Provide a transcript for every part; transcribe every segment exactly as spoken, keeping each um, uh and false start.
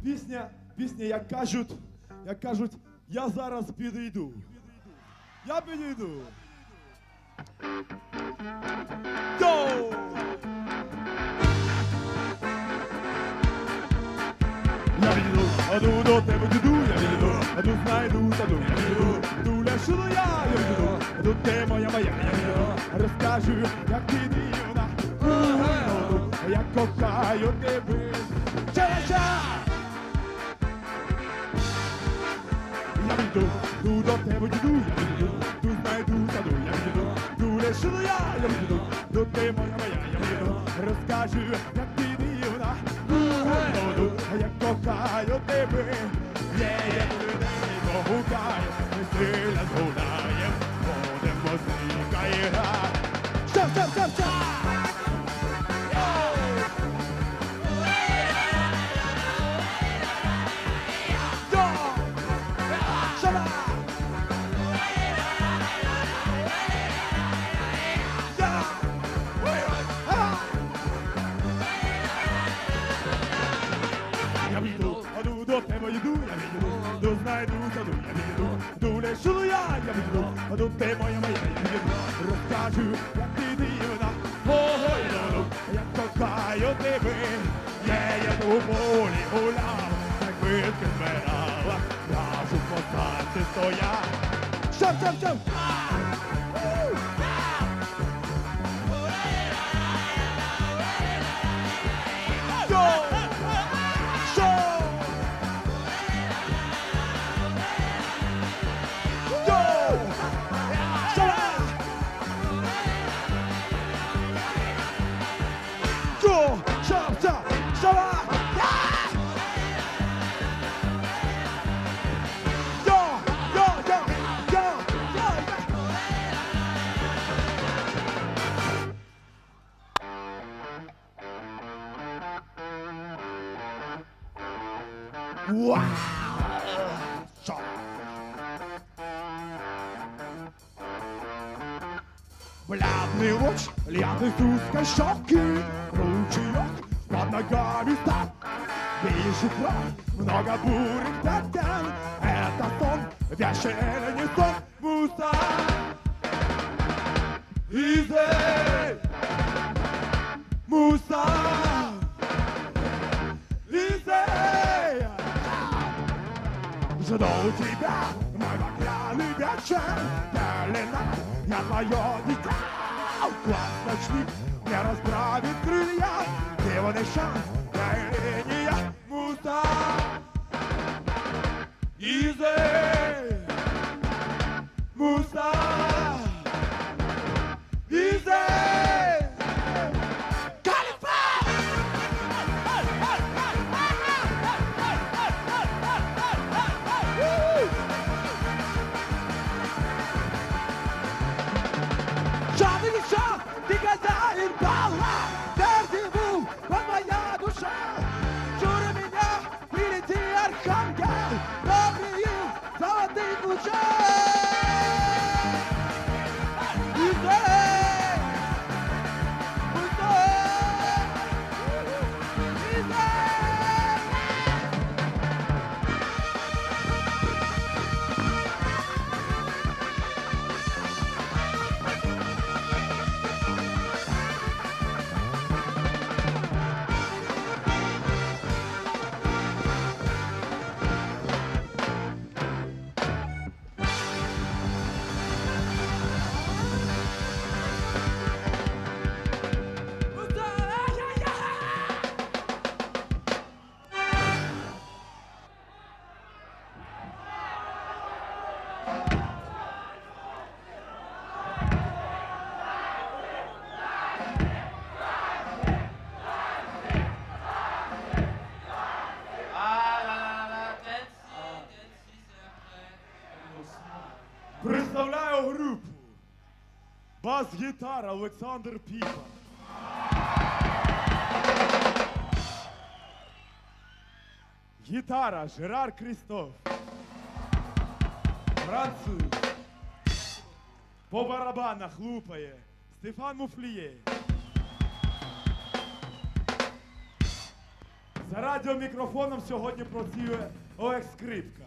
Пісня, пісня, як кажуть, як кажуть, я зараз підійду. Я підійду. Йоу! Я підійду, а ду до тебе піду, я підійду, а ду знайду саду, я підійду, ду ляшу до я, я підійду, а ду ти моя моя, я підійду, розкажу, як ти дивна, як кохаю тебе. Ча-ча! Я підійду, ду до тебе піду, я підійду, ду знайду саду, я підійду, ду ляшу до я, я підійду, ду ти моя моя, я підійду, розкажу, як ти дивна, як кохаю тебе, є, я людей погукаю, ми сильно згуляєм, буде музика і гра. Що, що, що, що? Я піду, а ду до тебе йду, я піду, ду знайду саду, я піду, ду лишу я, я піду, а ду ти моя моя, я піду, розкажу, як ти дивна, ой, дону, як кохаю тебе, є, я ту полі гуляв, як витки збирала, я ж у посадці стояв. Шап, шап, шап! Вау! Блядный луч, льет из узкой щеки, ручеек под ногами стал. Вижу кровь, много бурых пятен, это сон, вящий или не сон, муса. Изи, муса. Изи, жду тебя, мой багряный вечер, пелена, я твое дитя. Глаз ночник не расправит крылья, дивный шанс, я или не я, муса. Изи, муса. Изи. Ты хозяин бала, дерзиву, вот моя душа. Чури меня, впереди архангел, добрый золотых лучей. Представляю групу. Бас-гітара Олександр Піпа. Гітара Жерар Крістоф. Француз. По барабанах лупає Стефан Муфліє. За радіомікрофоном сьогодні працює Олег Скрипка.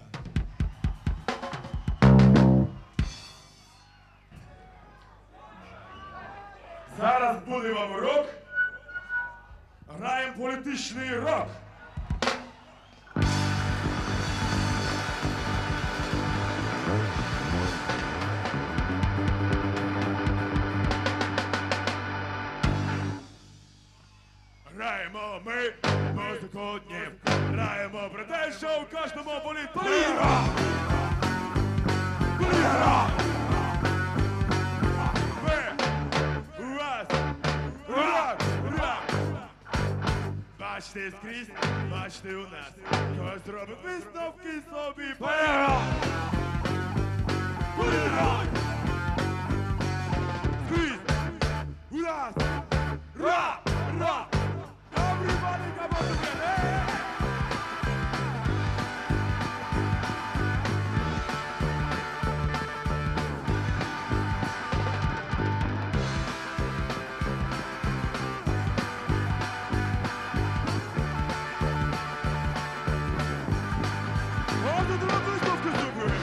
Зараз буде вам урок. Граємо політичний рок. Граємо ми музику днів. Граємо про те, що у кожному болить політика. Політика! Ми, вас, рок, рок. Бачите скрізь, бачите у нас. Хтось зробить висновки собі. Політика! Політика! Скрізь, у нас, рок, рок. Everybody come on together! Ось тут робить виставки зробили!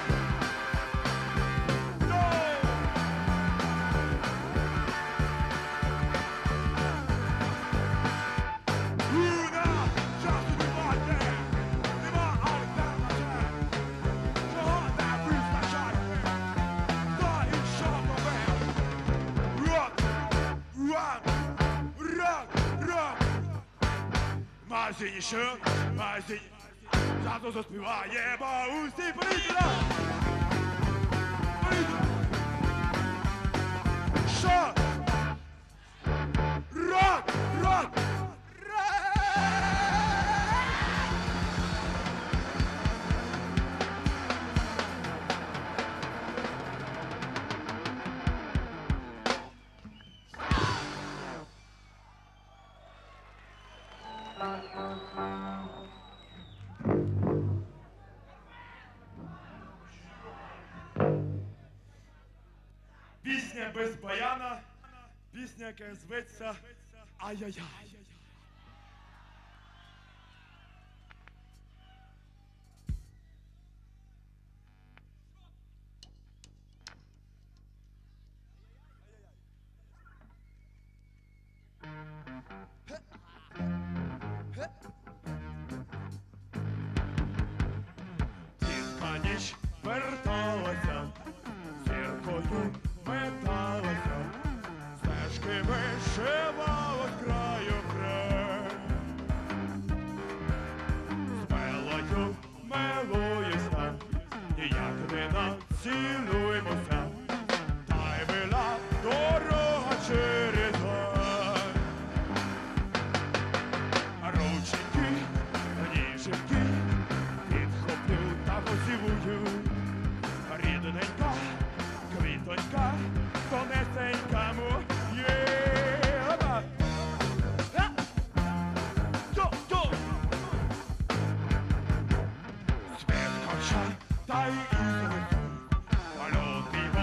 Магазиніше, магазині, зразу заспіваємо усі політика! Політика! Що? Рок! Рок! Пісня без баяна, пісня, яка зветься «Ай-яй-яй». Тінка ніч верталася, зіркою металася, стежки вишивала з краю в край. З мелою милуєшся, ніяк не націлуємося, та й вела дорога через гай. Рученьки, ніженьки, підхоплю та поцілую. Рідненька, квітонька, тонесенька моє. Опа! Йо-йо! Світ кача, та й ізви, польотний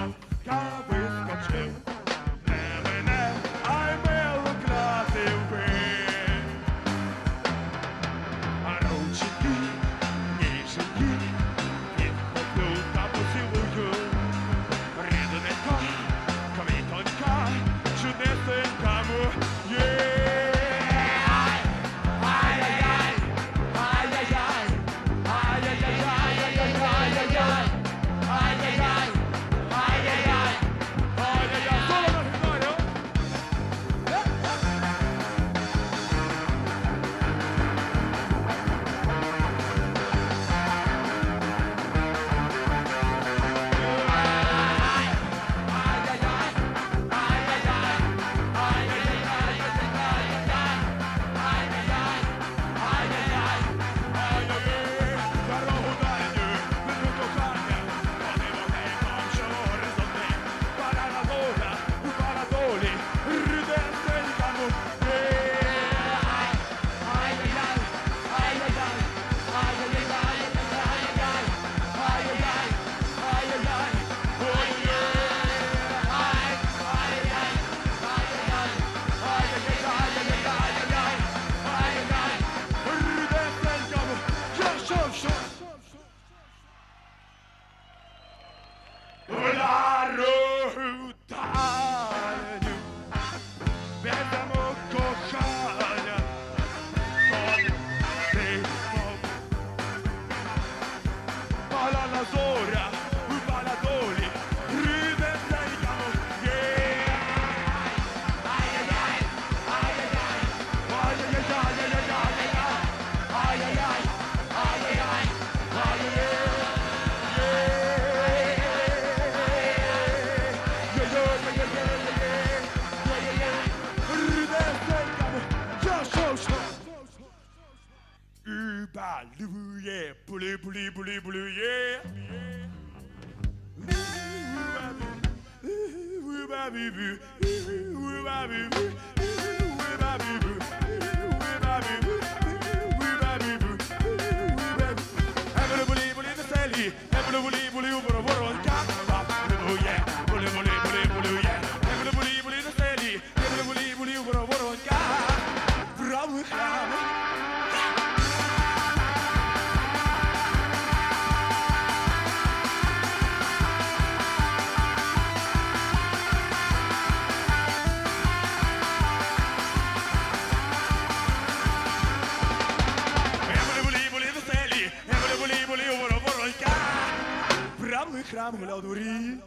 Храм гуляв дворі.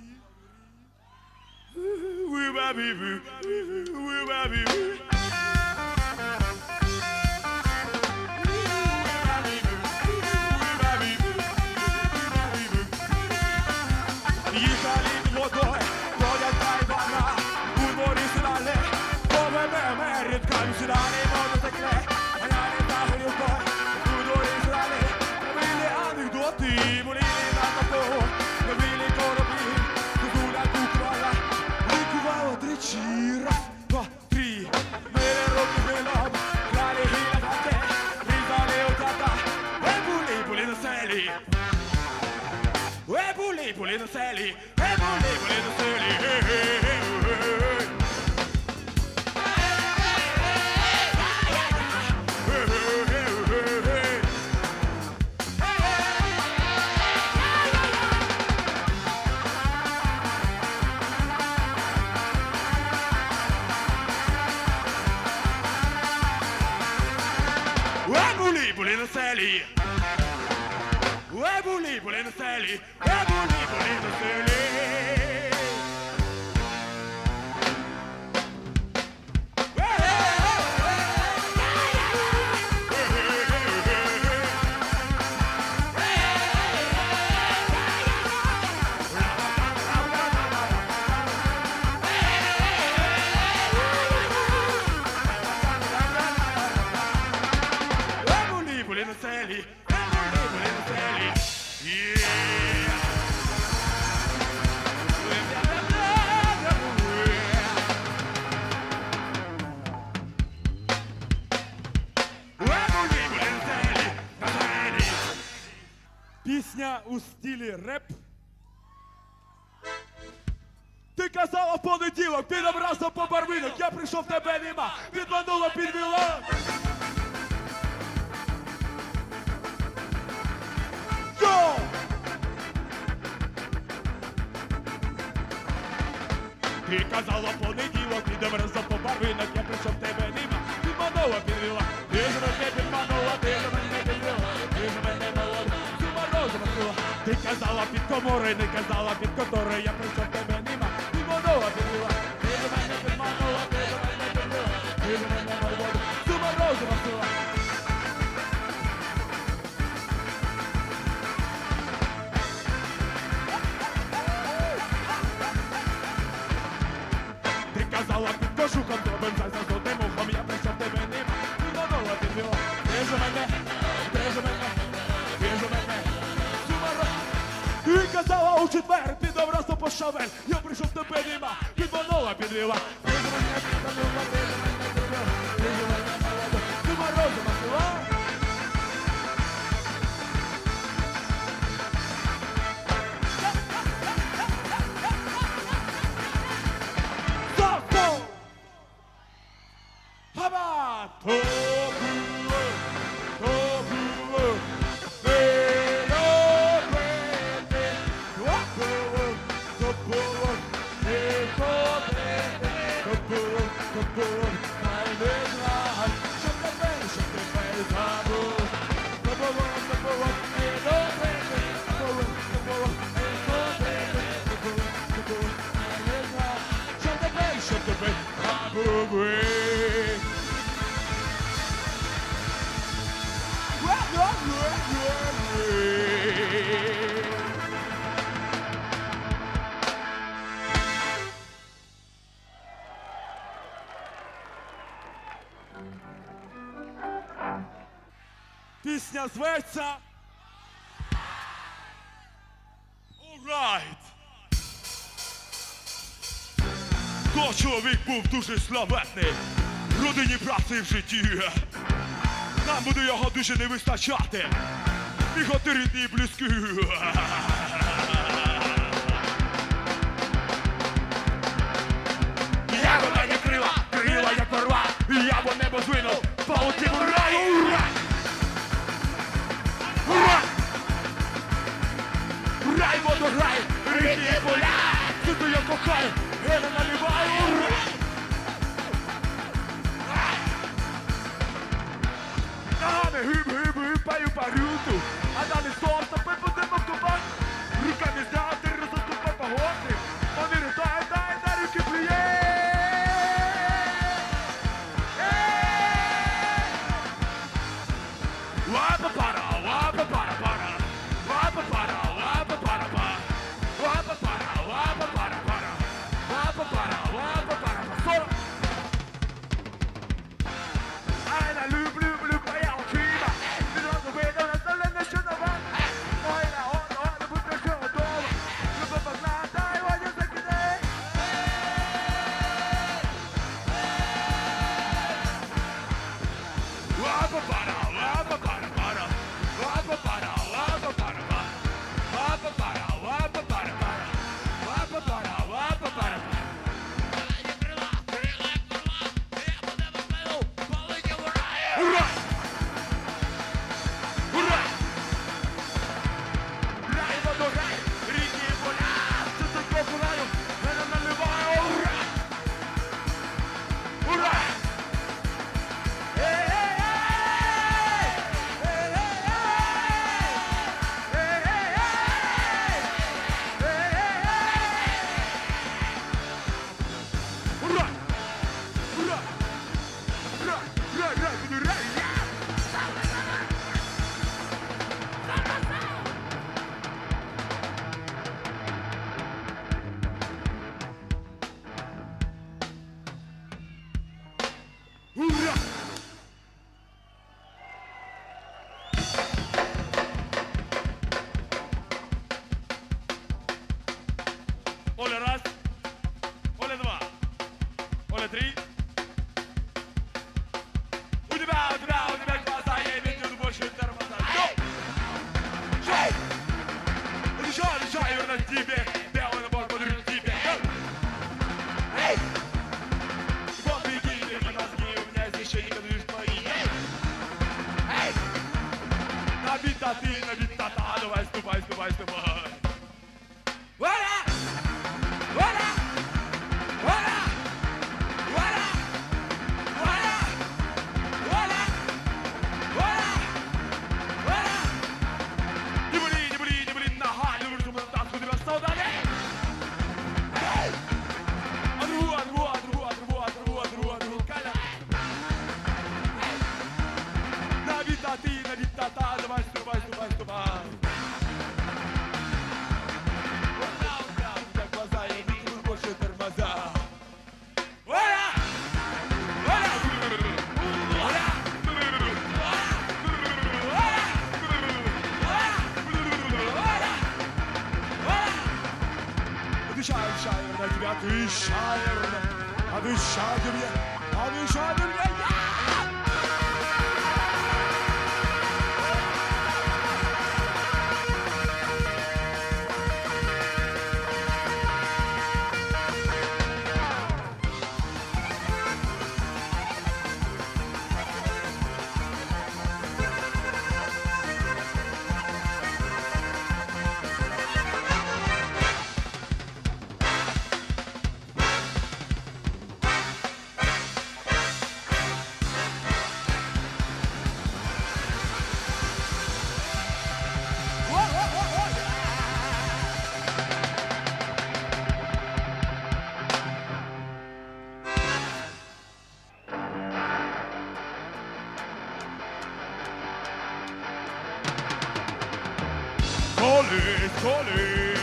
Їхали під водою, ходять тайвана, у дворі сідали, поведемо рідками сідали, воду текле, а я не так рівкою, у дворі сідали, робили анекдоти, боліли на того. Тричі, раз, два, три. Мили руки вином, крали гіля хати, різали утята. Е були, були на селі. Е були, були на селі. Е були, були на селі. Були на селі, е були, були на селі, е були, були на селі. Пісня у стилі реп. Ти казала в понеділок, підобрався по барвинок, я прийшов, тебе нема, підманула, підвела. Йо! Ти казала в понеділок, підобрався по барвинок, я прийшов, тебе нема, підманула, підвела. Ти ж мене підманула, ти ж мене підвела, ти ж мене молода. Ти казала під комори, не казала під котори, я прийшов, тебе нема, підманула, підвела. Ти ж мене підманула, ти ж мене підвела, ти ж мене молода. Цю морозу носила. Ти казала під кожухом, зробим за золотим ухом, я прийшов, тебе нема, підманула, підвела. Ти ж мене, ти ж мене, ти ж мене. Ти казала у четвер, підобрався по шавель, я прийшов, тебе нема, підманула, підвела. Ти ж мене підманула, ти ж мене підвела, ти ж мене молода. Ти морозу носила. Стоп, стоп! Хаба! То було, то було. Пісня зветься All right. То чоловік був дуже славетний в родині, праці і в житті. Нам буде його дуже не вистачати. Бігати рідні близькі. Я вона не крила, крила як орла, я бо небо звинув, полетів у раю. Ура! Ура! Рай, водограй, рідні поля, тут я кохаю, я не наливаю. Ура! Ногами гиб-гиб-гиб, паю парюту, а далі сонце, пипудимо в туман. Руками взяти, розоступай погоди, вони ритають, дай, дай, руки плює. Ла-па-пара, ла-па-пара-пара, ла-па-пара, ла-па-пара-пара, ла-па-пара, ла-па-пара-пара, ла-па-пара, ла-па-пара-пара. Сорок! Ай, на люблю-люблю, моя очима, відразу видно, на зелене, що на вас. Ой, на одно, не будьте що готово, люба погна, дай, Ваня, закидай. Ла-па-пара, ла-па-пара-пара, ла-па-пара, ла-па-пара-пара, ла-па-пара, ла-па-пара-пара, ла-па-пара, ла-па-пара-пара. Ура! Ура! Рай, водограй, рідні поля, це так покураю, мене наливає. Ура! Ура! Ура! Ура! Ура! Рай, рай, буду рай! Ура! Оля раз, Оля два, Оля три. У тебя, у тебя, у тебя глаза, я имею в виду больше тормоза. Шей! Решай, решай, вернуть тебе, белый набор подарю тебе. Эй! Вот беги, беги, мозги, у меня есть еще никогда не твои. Эй! Набита ты, набита та, давай, ступай, ступай, ступай. Валя! Валя! Валя! Валя! Валя! Валя! Валя! Валя! Не були, не були, не були нога, не були, чтобы так у тебя солдаты! Эй! А другу, а другу, а другу, а другу, а другу, а другу, а другу, Каля! Набита ты, набита та, давай, ступай, ступай, ступай! Отвечаю, отвечаю на тебя, отвечаю, отвечаю мне, отвечаю мне, Колись, колись,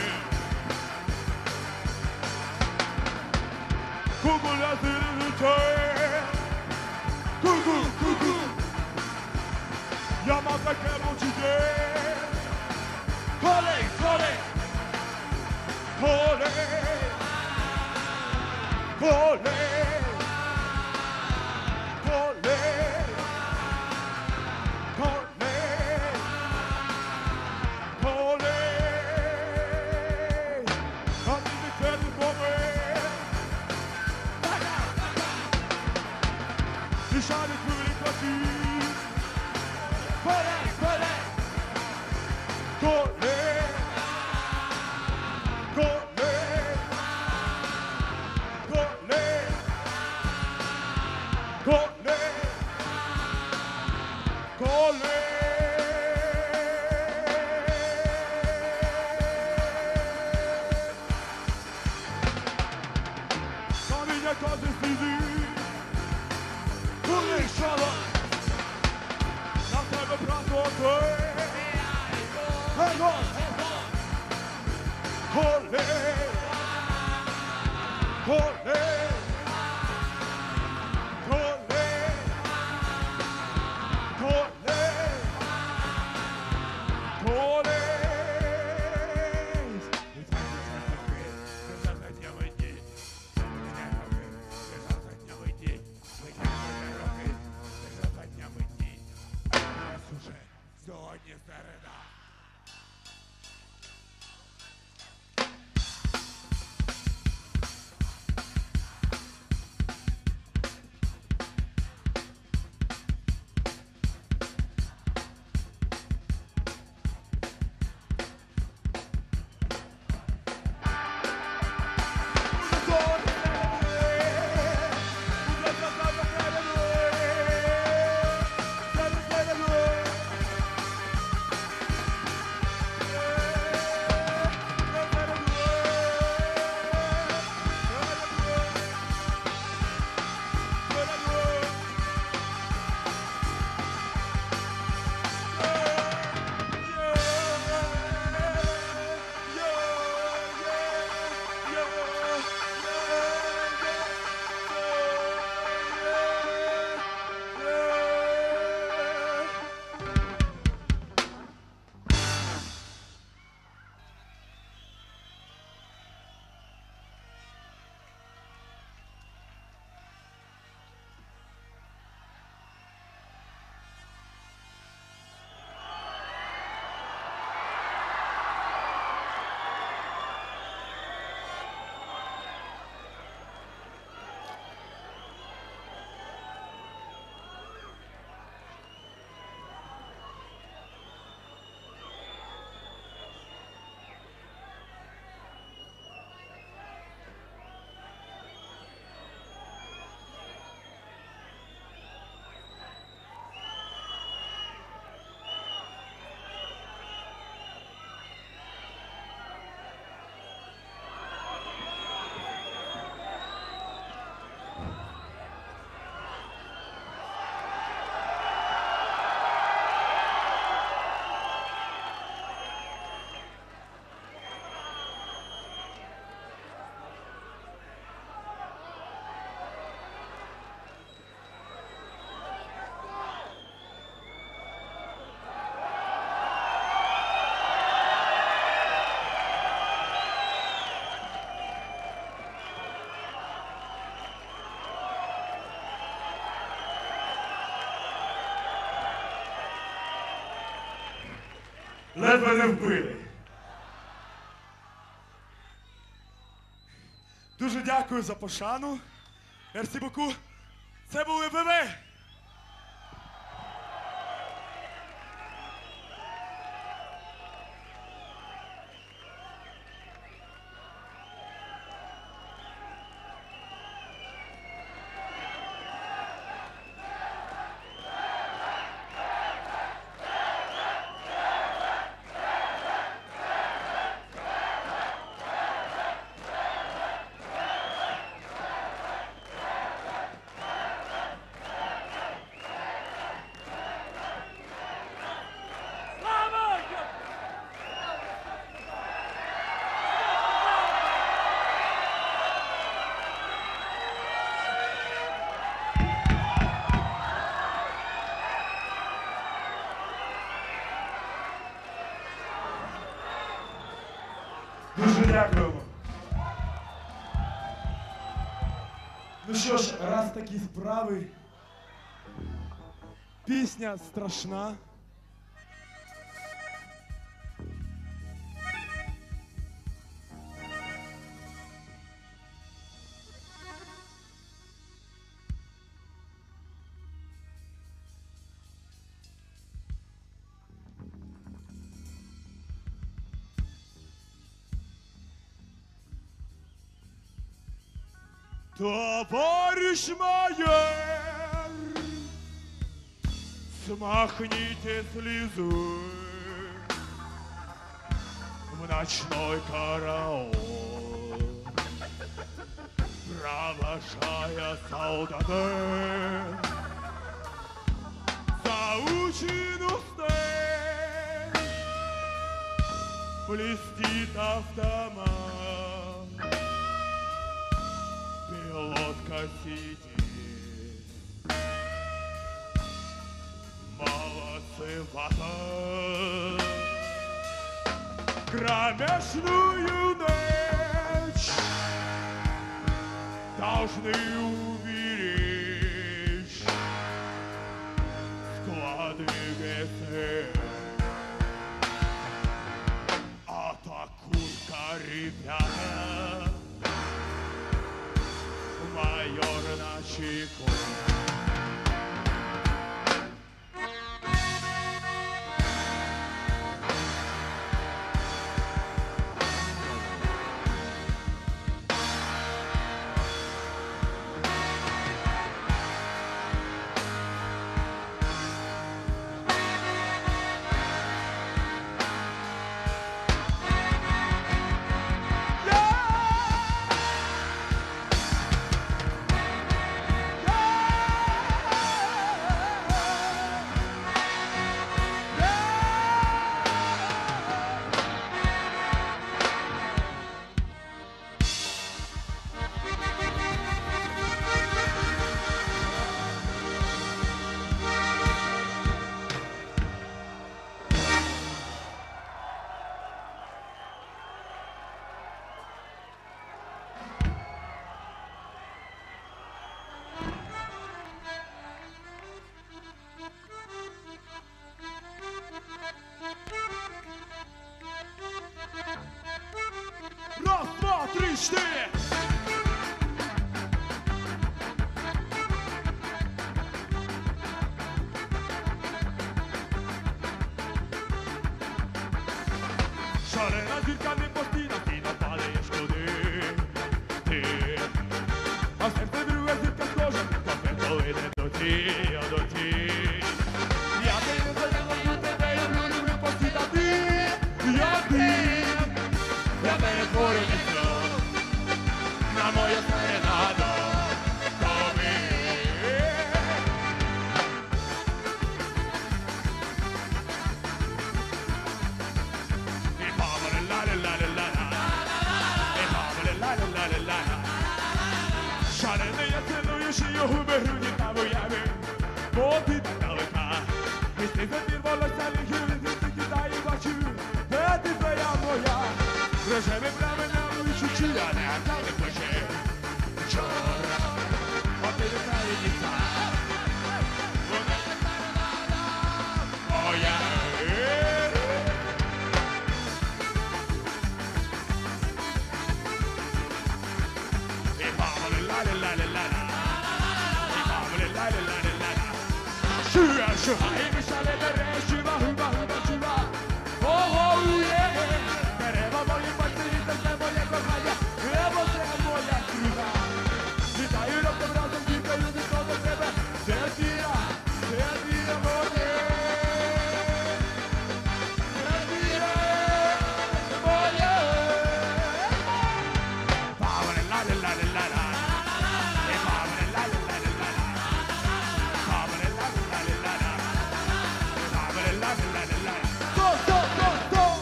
кугуляти летить, кугу, кугу, я мав таке почуття. Колись, колись, колись, Оле, оле, оле, оле. А ти не тебе боми. Die Schale für die Partie. Volle, volle. Gole. Gole. Gole. Gole. Gole. Famiglia cose stili. Na tebe prawo to Hej, Kole, kole, kole, kole, kole. Сьогодні середа. Ледве не вбили. Дуже дякую за пошану. Мерсі боку. Це були ви. Дуже дякуємо. Ну що ж, раз такі справи, пісня страшна. Товарищ майор, смахните слезу в ночной караул, провожая солдата, заучен усталь, блестит автомат. Пилотка сидит, молодцы вата, кромешную ночь должны уберечь склады ГС. Атакуй-ка, ребята, майор на чеку. Раз, два, три, четыре! Шалена зірка не постійна, ти напалиш куди ти. А серце друге зірка схоже, то коли не до ті, а до ті. Я тебе заняла, тебе люблю, люблю постійно ти, я ти. Я перетворю місто на моє серенаду тобі. І бабали ла-ля-ля-ля-ля, і бабали ла-ля-ля-ля-ля. Шалений я цілую шию, губи, груді та воями, бо ти так далека. Місти задірвалося ліхи, ти кидає бачу, де ти твоя моя. Рожеві праменами чучуя, не отдали плече. Чора, а ти не знає ніхто. Вона моя. І бабали ла-ля-ля-ля-ля, і бабали ла-ля-ля-ля-ля. Шуя, шуя, і мішали бере, шуба, губа, губа, шуба. Ого, є. Дерева мої пальці, це моє кохання, небо це моя круга. Вітаю раптом разом, дівкою вікно до тебе, це віра, це віра моє. Це віра моя. Бабали ла-ля-ля-ля-ля, і бабали ла-ля-ля-ля-ля, бабали ла-ля-ля-ля-ля, бабали ла-ля-ля-ля-ля. Стоп, стоп, стоп, стоп!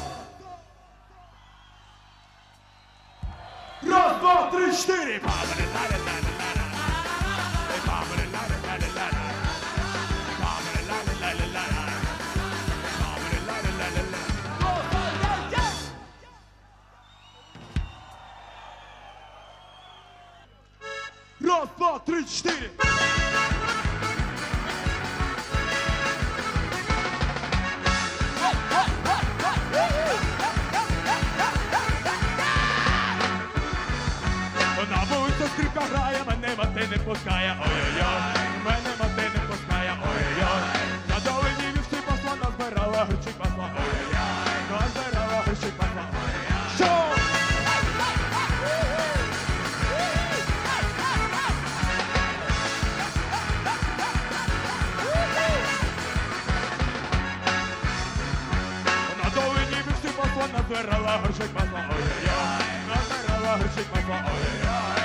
Раз, два, три, четыре! Бабали ла-ля-ля-ля-ля, бабали ла-ля-ля-ля-ля, бабали ла-ля-ля-ля-ля, бабали ла-ля-ля-ля-ля. Раз, два, три, четыре. На вулицю скрипка грає, мене мати не пускає, ой-ой-ой, мене мати не пускає, ой-ой-ой. На долині вівці пасла, назбирала гречі пасла, ой-ой-ой, назбирала гречі пасла, ой-ой-ой. Що? На долині вівці пасла, назбирала гречі пасла, ой-ой-ой, назбирала гречі пасла, ой-ой-ой.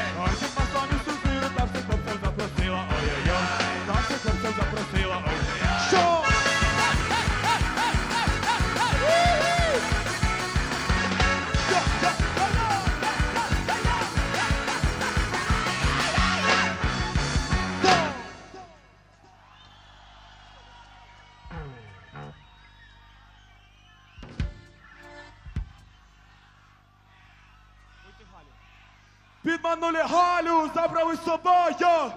Запросила, ой-ой-ой, наших хлопців запросила, ой-ой-ой. Що? Підманули Галю, забрали з собою.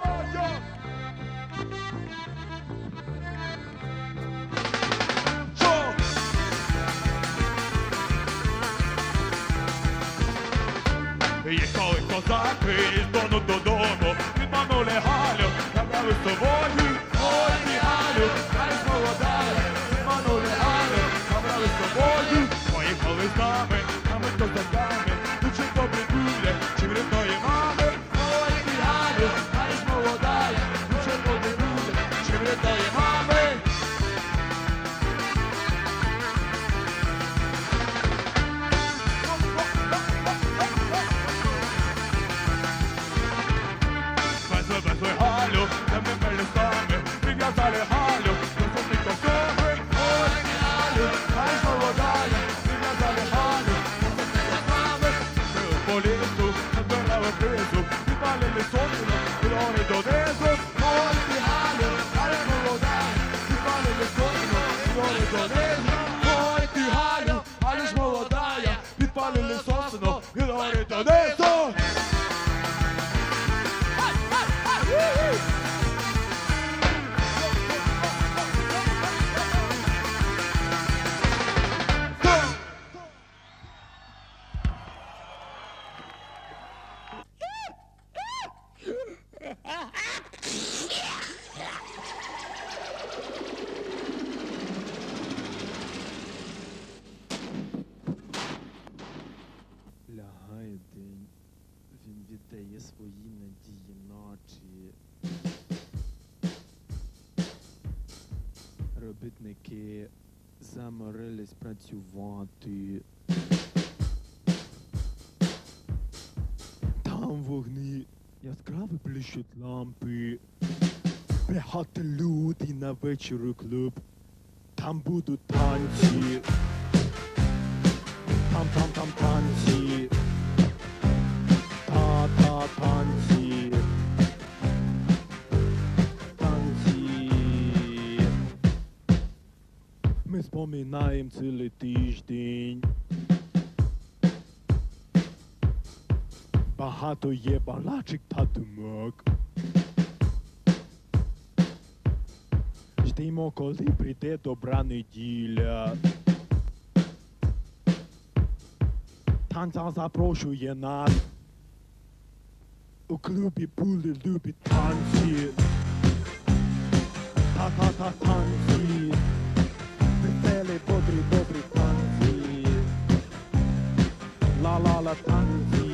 Їхали козаки із Дону додому, підманули Галю, забрали з собою. Ой, ти Галю, Галю ж молодая, підманули Галю, забрали з собою. Поїхали з нами, нами козаками, тут чи добрі буде, чи врятої мами. Ой, ти Галю, Галю ж молодая, тут чи добрі буде, чи врятої мами. Везли Галю, темними листами, прив'язали Галю, до сотні косови. Ой, ти Галю, Галю ж молодая, прив'язали Галю, до сотні косови. Били по лісу, назбирали призу, підпалили сотню, дороги донизу. Ой, ти Галю, Галю ж молодая, підпалили сотню, дороги донизу. Ой, ти Галю, Галю ж молодая, підпалили сотню, дороги донизу. Лягає день, він віддає свої надії ночі. Робітники заморились працювати. Там вогні яскраві блищуть лампи. Приходьте люди на вечір у клуб. Там будуть танці. Там, там, там танці. Та-та танці. Танці. Ми споминаємо цілий тиждень. Багато є балачок та думок. Ждемо, коли прийде добра неділя. Танця запрошує нас. У клубі були любі танці. Та-та-та танці. Веселі, бодрі, добрі танці. Ла-ла-ла танці.